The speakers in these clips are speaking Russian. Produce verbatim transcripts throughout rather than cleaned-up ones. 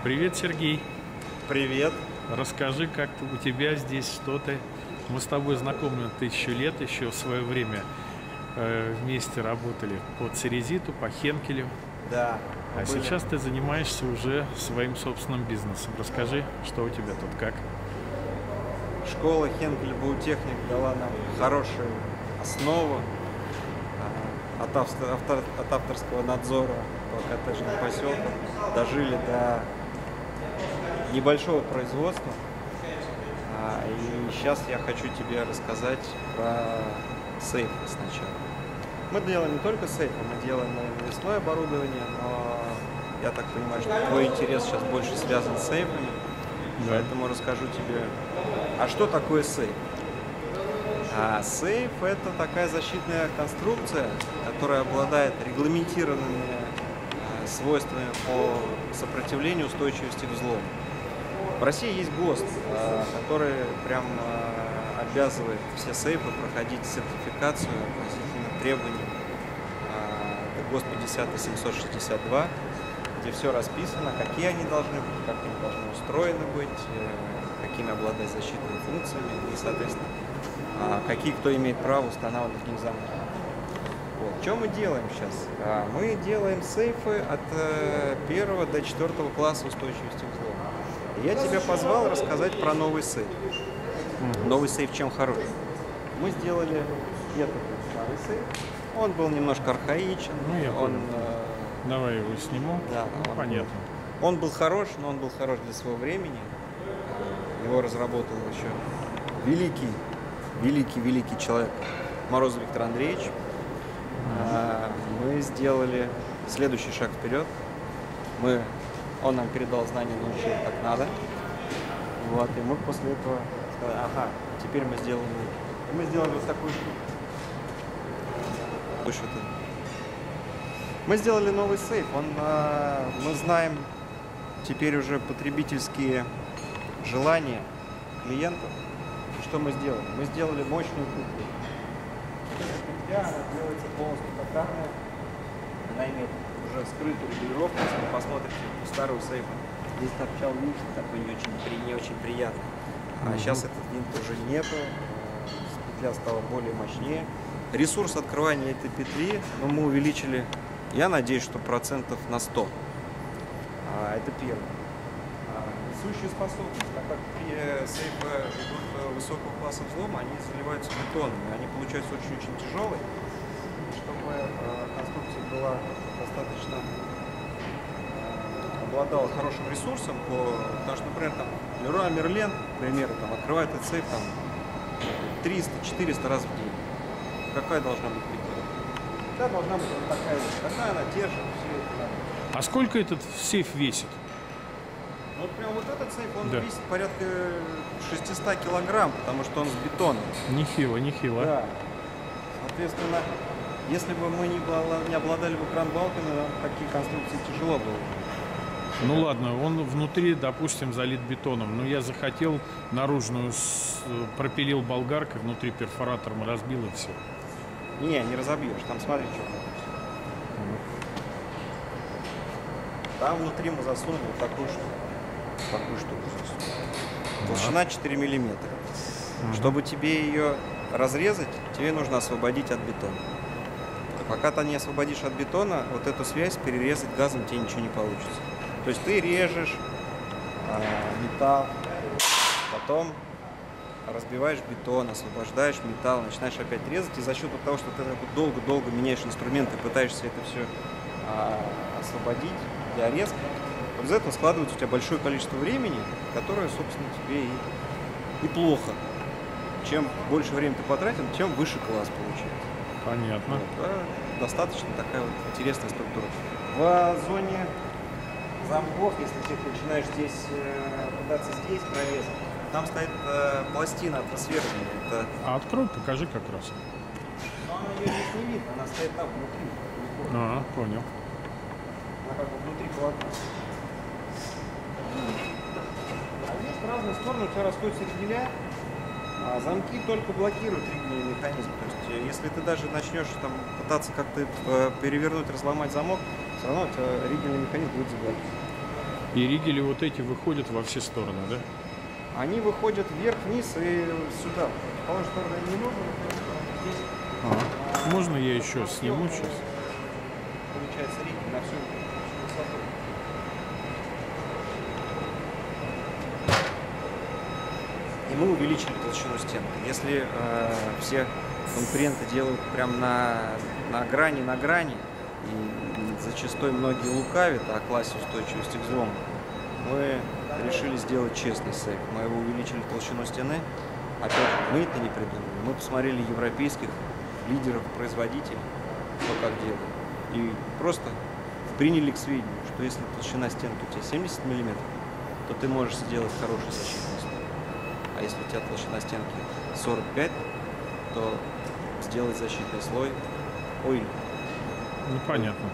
Привет, Сергей. Привет. Расскажи, как у тебя здесь что-то. Мы с тобой знакомы тысячу лет, еще в свое время э, вместе работали по Церезиту, по Хенкелю. Да. А были. сейчас ты занимаешься уже своим собственным бизнесом. Расскажи, что у тебя тут как. Школа Хенкель Баутехник дала нам хорошую основу а, от, автор, автор, от авторского надзора по коттеджным поселкам. Дожили до небольшого производства. А, и сейчас я хочу тебе рассказать про сейфы сначала. Мы делаем не только сейфы, мы делаем и навесное оборудование, но я так понимаю, что твой интерес сейчас больше связан с сейфами. Да. Поэтому расскажу тебе, а что такое сейф? А сейф – это такая защитная конструкция, которая обладает регламентированными а, свойствами по сопротивлению устойчивости к взлому. В России есть ГОСТ, а, который прям а, обязывает все сейфы проходить сертификацию относительно требований. А, это ГОСТ пятьдесят семьсот шестьдесят два. Где все расписано, какие они должны быть, как они должны устроены быть, какими обладать защитными функциями и, соответственно, какие кто имеет право устанавливать в них замки. Вот. Что мы делаем сейчас? Мы делаем сейфы от первого до четвертого класса устойчивости к взлому. Я тебя позвал рассказать про новый сейф. Новый сейф чем хорош? Мы сделали этот старый сейф. Он был немножко архаичен. Ну, я он, Давай его сниму. Да, ну, он понятно. Был, он был хорош, но он был хорош для своего времени. Его разработал еще великий, великий, великий человек Морозов Виктор Андреевич. Mm-hmm. Мы сделали следующий шаг вперед. Мы, он нам передал знания, научил, как надо. Вот, и мы после этого сказали, ага, теперь мы сделаем. И мы сделали вот такую штуку. Мы сделали новый сейф. Он, э, мы знаем теперь уже потребительские желания клиентов. И что мы сделали? Мы сделали мощную кухню. Она делается полностью токарная. Она имеет уже скрытую регулировку. Если вы посмотрите у старого сейфа, здесь торчал винт, такой не очень, не очень приятный. А mm-hmm. сейчас этот винт уже нету. Петля стала более мощнее. Ресурс открывания этой петли ну, мы увеличили. Я надеюсь, что процентов на сто. А, это первое. А, несущая способность. Так как сейфы идут высокого класса взлома, они заливаются бетоном. И они получаются очень-очень тяжелые. Чтобы а, конструкция была достаточно а, обладала хорошим ресурсом, по, потому что, например, там Леруа Мерлен, к примеру, там, открывает этот сейф там, триста-четыреста раз в день. Какая должна быть петля? Да, должна быть вот такая вот. Тогда она держит все это. А сколько этот сейф весит? Вот прям вот этот сейф, он да. весит порядка шестисот килограмм, потому что он с бетона. Нехило, нехило. Да. Соответственно, если бы мы не обладали бы кран-балками, нам такие конструкции тяжело было. Ну ладно, он внутри, допустим, залит бетоном. Но я захотел наружную, пропилил болгаркой, внутри перфоратором разбил и все. Не, не разобьешь. Там смотри, что. Там внутри мы засунули вот такую штуку. Такую штуку засунули. Толщина четыре миллиметра. Ага. Чтобы тебе ее разрезать, тебе нужно освободить от бетона. Пока ты не освободишь от бетона, вот эту связь перерезать газом тебе ничего не получится. То есть ты режешь а, металл, потом разбиваешь бетон, освобождаешь металл, начинаешь опять резать, и за счет того, что ты долго-долго меняешь инструменты, пытаешься это все а, освободить для резки, из этого складывается у тебя большое количество времени, которое, собственно, тебе и, и плохо. Чем больше времени ты потратил, тем выше класс получается. Понятно. Вот, да, достаточно такая вот интересная структура. В зоне замков, если ты начинаешь здесь э, пытаться здесь прорезать, там стоит э, пластина атмосферная. Это... А открой, покажи как раз. Но она ее здесь не видно, она стоит там внутри. А, понял. Она как бы внутри полотна. А здесь в разные стороны у тебя расходятся ригеля, а замки только блокируют ригельный механизм. То есть, если ты даже начнешь там пытаться как-то перевернуть, разломать замок, все равно у тебя ригельный механизм будет заблокирован. И ригели вот эти выходят во все стороны, да? Они выходят вверх, вниз и сюда. В той стороне не нужно, здесь. Ага. Можно я еще сниму сейчас? Получается ригель на всю высоту. И мы увеличили толщину стенки. Если э, все конкуренты делают прям на, на грани, на грани, и зачастую многие лукавят о классе устойчивости к взлому, мы решили сделать честный сейф. Мы его увеличили толщину стены. Опять же, мы это не придумали. Мы посмотрели европейских лидеров, производителей, кто как делает. И просто приняли к сведению, что если толщина стенки у тебя семьдесят миллиметров, то ты можешь сделать хороший защитный слой. А если у тебя толщина стенки сорок пять, то сделать защитный слой ой. Непонятно.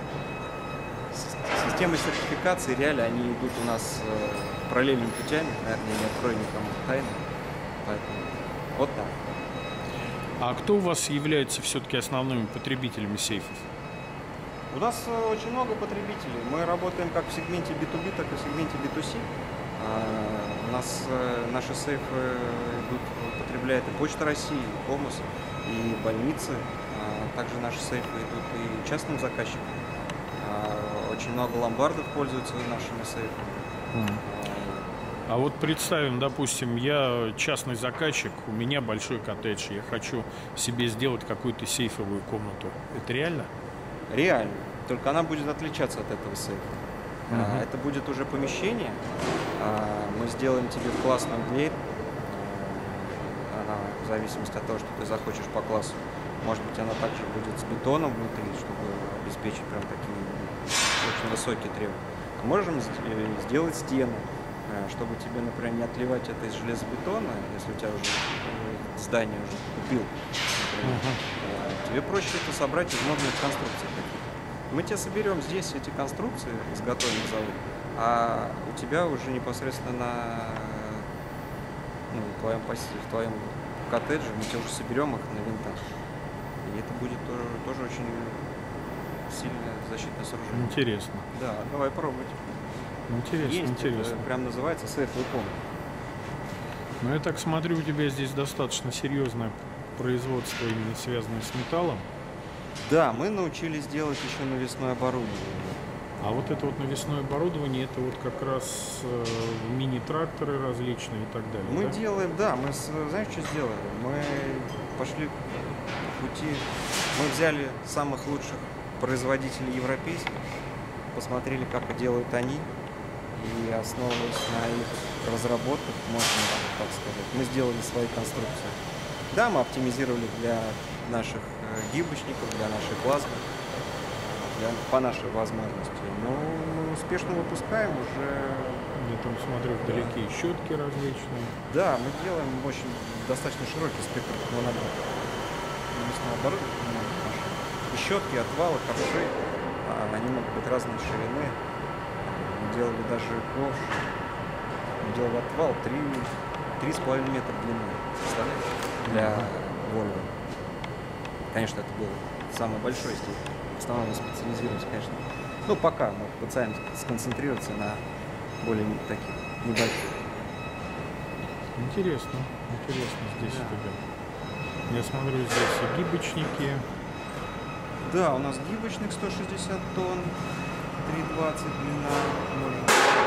Системы сертификации реально они идут у нас э, параллельными путями, наверное, не открою никому тайны. Поэтому вот так. А кто у вас является все-таки основными потребителями сейфов? У нас э, очень много потребителей. Мы работаем как в сегменте би ту би, так и в сегменте би ту си. А, у нас э, наши сейфы идут, потребляет и Почта России, и Комус, и больницы. А, также наши сейфы идут и частным заказчикам. А, очень много ломбардов пользуются нашими сейфами. Mm. А вот представим, допустим, я частный заказчик, у меня большой коттедж, я хочу себе сделать какую-то сейфовую комнату. Это реально? Реально. Только она будет отличаться от этого сейфа. Uh-huh. А, это будет уже помещение. А, мы сделаем тебе классную дверь. Она, в зависимости от того, что ты захочешь по классу, может быть, она также будет с бетоном внутри, чтобы обеспечить прям такие очень высокие требования. Можем сделать стены, чтобы тебе, например, не отливать это из железобетона, если у тебя уже здание уже купил, например, uh-huh. тебе проще это собрать из модных конструкций каких-то. Мы тебе соберем здесь эти конструкции, изготовим на заводе, а у тебя уже непосредственно на ну, в, твоем, в твоем коттедже мы тебе уже соберем их на винтах. И это будет тоже, тоже очень сильное защитное сооружение. Интересно. Да, давай пробовать. Интересно, Есть, интересно. Это прям называется сейфовый комнат. Ну, я так смотрю, у тебя здесь достаточно серьезное производство, именно связанное с металлом. Да, мы научились делать еще навесное оборудование. А вот это вот навесное оборудование, это вот как раз э, мини-тракторы различные и так далее. Мы да? делаем, да, мы, знаешь, что сделали? Мы пошли по пути, мы взяли самых лучших производителей европейских, посмотрели, как делают они, и основываясь на их разработках, можно так сказать, мы сделали свои конструкции. Да, мы оптимизировали для наших гибочников, для нашей плазмы, для, по нашей возможности. Но мы успешно выпускаем уже. Я там смотрю вдалеке и щетки различные. Да, мы делаем очень достаточно широкий спектр монобрата. Оборудование. И щетки, отвалы, ковши, они могут быть разной ширины. Мы делали даже ковш. Мы делали отвал три с половиной метра длины. Представляешь? Для Volvo. Конечно, это был самый большой стиль. В основном мы специализируемся, конечно. Ну, пока мы пытаемся сконцентрироваться на более таких небольших. Интересно, интересно здесь да. у тебя. Я смотрю, здесь и гибочники. Да, у нас гибочник сто шестьдесят тонн, три двадцать длина, можно.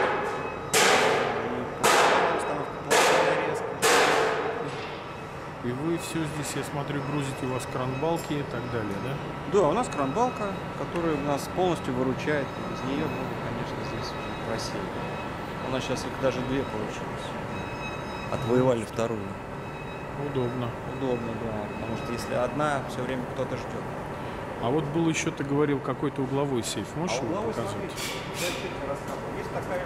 И вы все здесь, я смотрю, грузите, у вас кранбалки и так далее, да? Да, у нас кранбалка, которая нас полностью выручает. Без нее мы, конечно, здесь уже просели. У нас сейчас их даже две получилось. Отвоевали вторую. Удобно. Удобно, да. Потому что если одна, все время кто-то ждет. А вот был еще, ты говорил, какой-то угловой сейф. Можешь а его угловой, показать? Смотрите, я чуть рассказываю. Есть такая...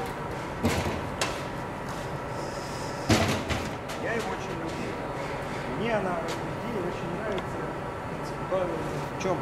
Я его очень люблю. Мне она идея очень нравится. В чем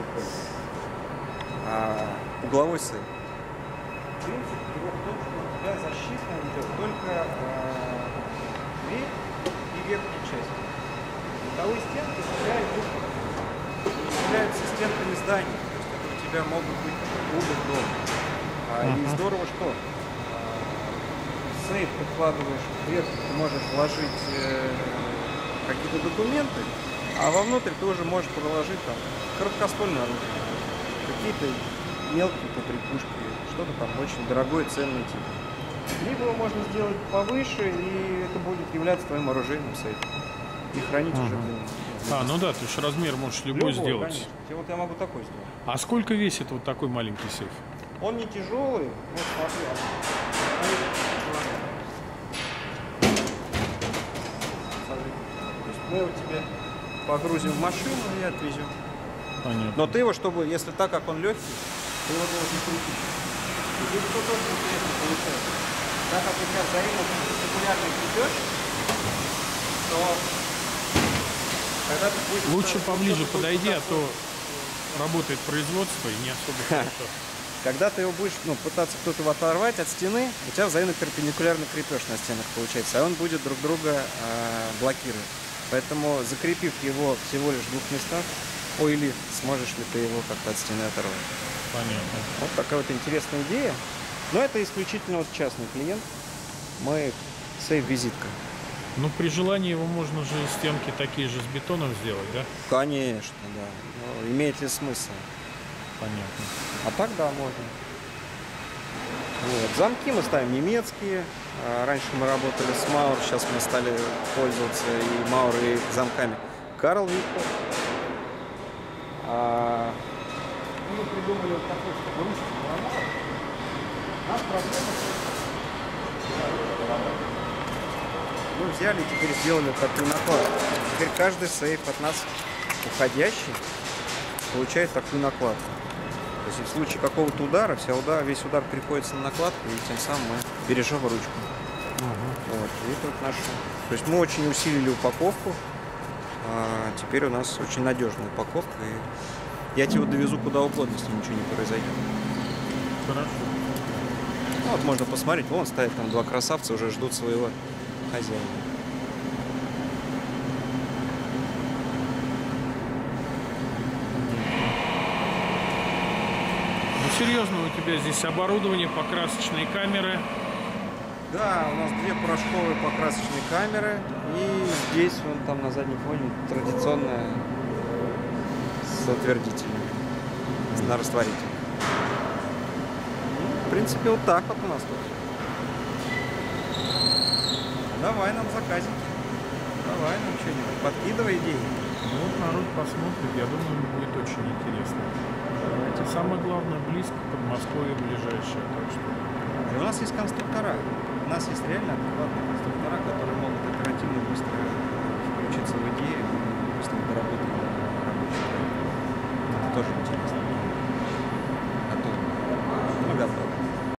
а, угловой сейф? Принцип его в том, что у тебя защита идет только а, дверь и верхняя часть. Боковые стенки у тебя идут, являются стенками зданий. То есть это у тебя могут быть угол дома. А А, Ага. И здорово, что а, в сейф ты вкладываешь вверх, ты можешь вложить э, какие-то документы, а вовнутрь ты уже можешь положить там короткоствольное оружие, какие-то мелкие поприкушки, что-то там очень дорогое, ценное типа. Либо его можно сделать повыше, и это будет являться твоим оружейным сейфом. И хранить уже Ага. блин. А, ну да, ты же размер можешь любой, Любой, сделать. конечно. И вот я могу такой сделать. А сколько весит вот такой маленький сейф? Он не тяжелый, вот смотри. Смотри. То есть мы его тебе погрузим в машину и отвезем. Понятно. Но ты его, чтобы, если так как он легкий, ты его должен крутить. И здесь что тоже интересно получается. Так как у тебя взаимопарtikулярный крепеж, то когда ты будешь... Лучше что-то поближе будет подойди, а пытаться- то работает производство и не особо хорошо. Когда ты его будешь ну, пытаться кто-то его оторвать от стены, у тебя взаимно-перпендикулярный крепеж на стенах получается, а он будет друг друга э, блокировать. Поэтому, закрепив его всего лишь в двух местах, ой, или сможешь ли ты его как-то от стены оторвать. Понятно. Вот такая вот интересная идея. Но это исключительно вот частный клиент. Мы сейф-визитка. Ну, при желании его можно же стенки такие же с бетоном сделать, да? Конечно, да. Но имеет ли смысл? Понятно. А так да, можно. Вот. Замки мы ставим немецкие. А, Раньше мы работали с Маур, сейчас мы стали пользоваться и Маур, и замками Карл Виктор. А, Мы придумали вот такой, чтобы ручки не ломалось. У нас проблема с- Мы взяли и теперь сделали такую накладку. Теперь каждый сейф от нас уходящий получает такую накладку. То есть в случае какого-то удара, вся удар, весь удар приходится на накладку, и тем самым мы бережем ручку. Вот. И это вот наш... То есть мы очень усилили упаковку. А теперь у нас очень надежная упаковка. И я тебе довезу куда угодно, если ничего не произойдет. Хорошо. Ну, вот можно посмотреть, вон стоят там два красавца, уже ждут своего хозяина. Ну, серьезно, у тебя здесь оборудование, покрасочные камеры. Да, у нас две порошковые покрасочные камеры. И здесь, вон там на заднем фоне, традиционная с утвердителем, на растворитель. В принципе, вот так вот у нас тут. Давай нам заказики. Давай нам что-нибудь. Подкидывай идеи. Ну, вот народ посмотрит, я думаю, будет очень интересно. Давайте. Самое главное, близко, Подмосковье ближайшее, так что... И у нас есть конструктора. У нас есть реально адекватные